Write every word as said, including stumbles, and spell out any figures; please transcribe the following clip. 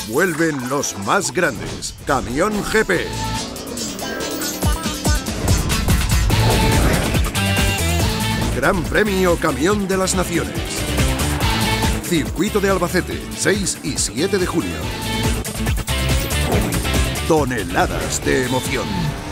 Vuelven los más grandes. Camión G P. Gran Premio Camión de las Naciones. Circuito de Albacete, seis y siete de junio. Toneladas de emoción.